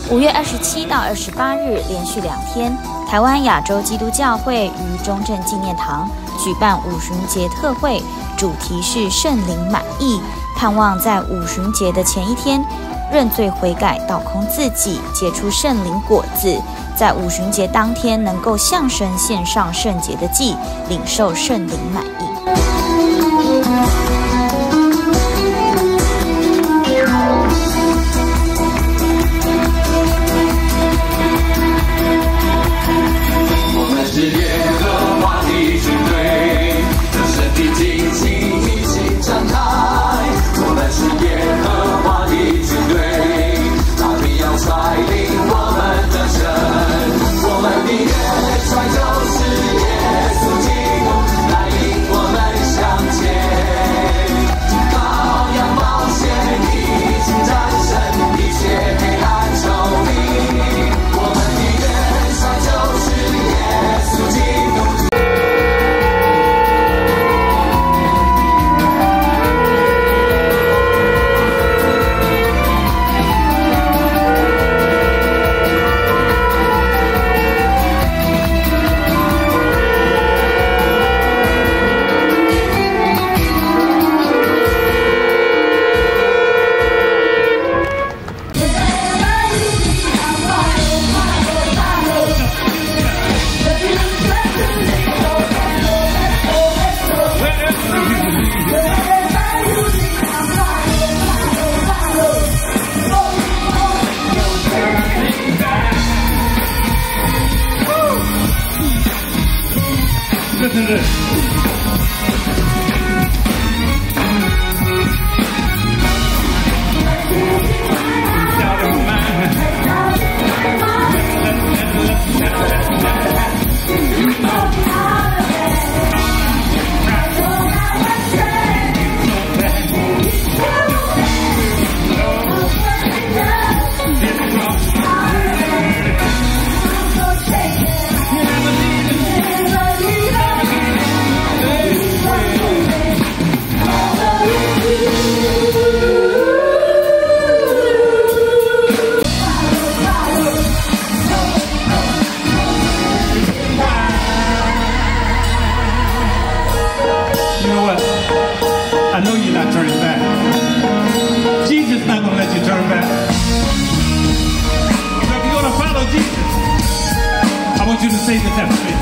5月27到28日连续2天，台湾亚洲基督教会于中正纪念堂举办五旬节特会，主题是圣灵满溢，盼望在五旬节的前一天认罪悔改，倒空自己，结出圣灵果子，在五旬节当天能够向神献上圣洁的祭，领受圣灵满溢。 是耶和华的军队，让身体尽情一起展开。我们是耶和华的军队，他必要率领我们得胜。我们的元帅就是耶稣基督，带领我们向前。羔羊宝血已经战胜一切黑暗仇敌。我们的元帅就是耶稣基督。 Listen to this. I know you're not turning back. Jesus is not going to let you turn back. So if you're going to follow Jesus, I want you to say this after me.